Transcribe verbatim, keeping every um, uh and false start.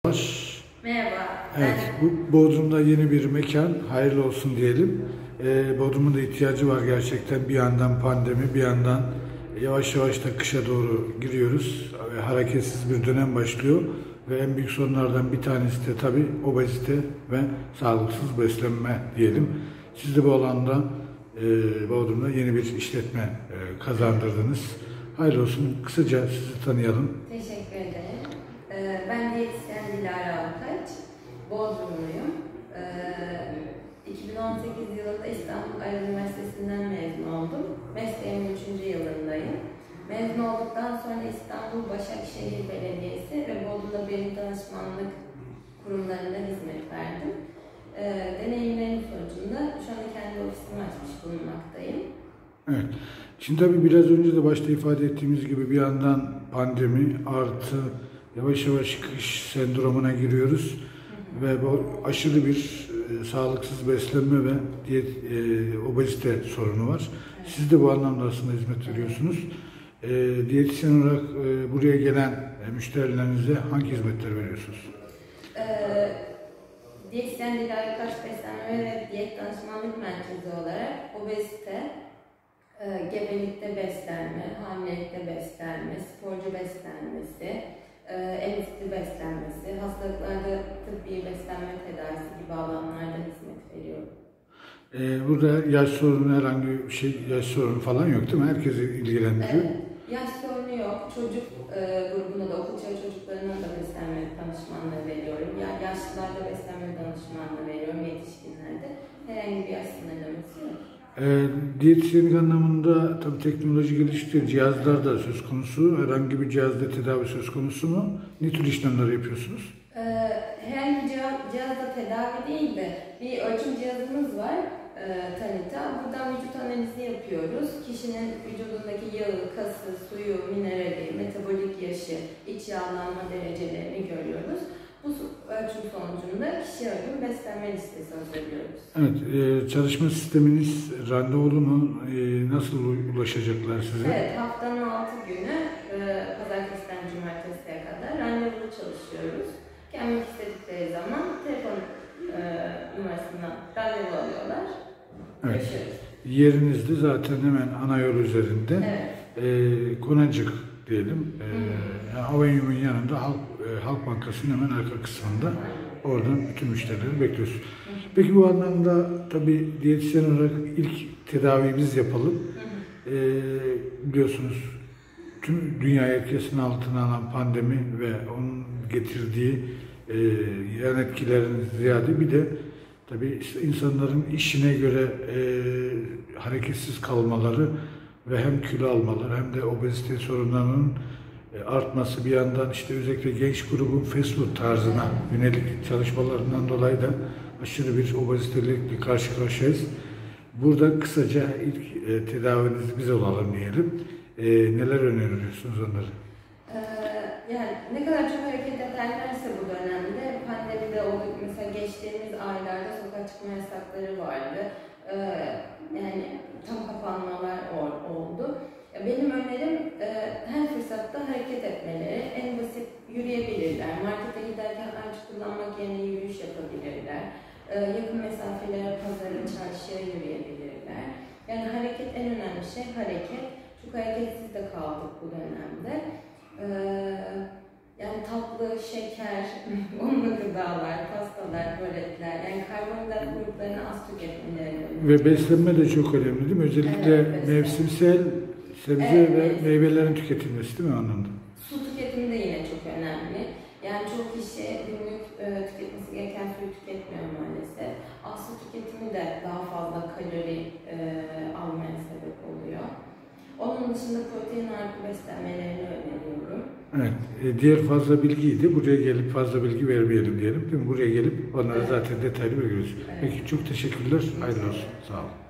Merhaba. Evet, bu Bodrum'da yeni bir mekan, hayırlı olsun diyelim. Ee, Bodrum'un da ihtiyacı var gerçekten. Bir yandan pandemi, bir yandan yavaş yavaş da kışa doğru giriyoruz. Ve hareketsiz bir dönem başlıyor. Ve en büyük sorunlardan bir tanesi de tabii obezite ve sağlıksız beslenme diyelim. Siz de bu alanda e, Bodrum'da yeni bir işletme e, kazandırdınız. Hayırlı olsun. Kısaca sizi tanıyalım. Teşekkür ederim. Ee, ben diyetisyen Dilara Alkaç. Bodrumluyum. Ee, iki bin on sekiz yılında İstanbul Aydın Üniversitesi'nden mezun oldum. Mesleğimin üçüncü yılındayım. Mezun olduktan sonra İstanbul Başakşehir Belediyesi ve Bodrum'da benim danışmanlık kurumlarında hizmet verdim. Ee, deneyimlerim sonucunda şu anda kendi ofisimi açmış bulunmaktayım. Evet. Şimdi tabii biraz önce de başta ifade ettiğimiz gibi bir yandan pandemi artı yavaş yavaş kış sendromuna giriyoruz. Hı hı. Ve bu aşırı bir e, sağlıksız beslenme ve diyet, e, obezite sorunu var. Evet. Siz de bu anlamda aslında hizmet veriyorsunuz. E, diyetisyen olarak e, buraya gelen e, müşterilerinize hangi hizmetler veriyorsunuz? Ee, diyetisyen Dilara Alkaç Beslenme ve Diyet Danışmanlık Merkezi olarak obezite, e, gebelikte beslenme, hamilelikte beslenme, sporcu beslenmesi, e, emzikli beslenmesi, hastalıklarda tıbbi beslenme tedavisi gibi alanlarda hizmet veriyorum. Ee, burada yaş sorunu, herhangi bir şey, yaş sorunu falan yok değil mi? Herkesi ilgilendiriyor. Evet, yaş sorunu yok. Çocuk e, grubunda da okul çağı çocuklarına da beslenme danışmanlığı veriyorum. Ya, yaşlılarda beslenme danışmanlığı veriyorum, yetişkinlerde. Herhangi bir yaş sınırlaması yok. E, diyetisyenlik anlamında tabii teknoloji gelişti, cihazlar da söz konusu. Herhangi bir cihazda tedavi söz konusu mu? Ne tür işlemler yapıyorsunuz? Ee, herhangi bir cihaz, cihazda tedavi değil de bir ölçüm cihazımız var, e, Tanita. Buradan vücut analizi yapıyoruz. Kişinin vücudundaki yağı, kası, suyu, minerali, metabolik yaşı, iç yağlanma derecelerini görüyoruz. Bu ölçüm sonucunda kişiye uygun beslenme listesi hazırlıyoruz. Evet, e, çalışma sisteminiz randevulu mu? E, nasıl ulaşacaklar size? Evet, haftanın altı günü, e, pazartesiden cumartesiye kadar randevulu çalışıyoruz. Gelmek istedikleri zaman telefon e, numarasından randevu alıyorlar. Evet. Görüşürüz. Yeriniz de zaten hemen ana yol üzerinde. Evet. E, Konacık diyelim. E, yani Avenyum'un yanında Halk, e, Halk Bankası'nın hemen arka kısmında. Oradan bütün müşterileri bekliyoruz. Peki bu anlamda tabii diyetisyen olarak ilk tedaviyi biz yapalım. E, biliyorsunuz tüm dünya herkesin altına alan pandemi ve onun getirdiği e, yan etkilerin ziyade bir de tabii insanların işine göre e, hareketsiz kalmaları ve hem kilo almaları hem de obezite sorunlarının e, artması, bir yandan işte özellikle genç grubun fast food tarzına yönelik çalışmalarından dolayı da aşırı bir obezitelikle karşı karşıyayız. Burada kısaca ilk e, tedaviniz biz olalım diyelim. E, neler öneriyorsunuz onları? Ee, yani ne kadar çok hareket ederlerse bu dönemde, pandemide olduk mesela, geçtiğimiz aylarda sokağa çıkma yasakları vardı. Ee, yani tam kapanmalar oldu. Benim önerim e, her fırsatta hareket etmeleri. En basit yürüyebilirler. Markete giderken araç kullanmak yerine yürüyüş yapabilirler. Ee, yakın mesafelere, pazara, çarşıya yürüyebilirler. Yani hareket, en önemli şey hareket. Çok hareketsiz de kaldık bu dönemde. Ee, yani tatlı, şeker, unlu gıdalar, pastalar, börekler, yani karbonhidrat gruplarını az tüketmelerini önemli. Ve beslenme de çok önemli değil mi? Özellikle evet, mevsimsel sebze evet, ve evet. meyvelerin tüketilmesi değil mi anlamda? Su tüketimi de yine çok önemli. Yani çok kişi günlük e, tüketmesi gereken suyu tüketmiyor maalesef. Az su tüketimi de daha fazla kalori e, almaya sebep oluyor. Onun dışında protein ağırlıklı beslenmelerini öneriyorum. Evet, e, diğer fazla bilgiydi. Buraya gelip fazla bilgi vermeyelim diyelim. Değil mi? Buraya gelip onları evet. zaten detaylı veriyoruz. Evet. Peki çok teşekkürler. Hayırlı olsun. Sağ olun.